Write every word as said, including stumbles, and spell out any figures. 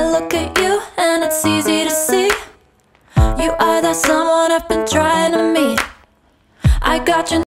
look at you and it's easy to see you are that someone I've been trying to meet. I got your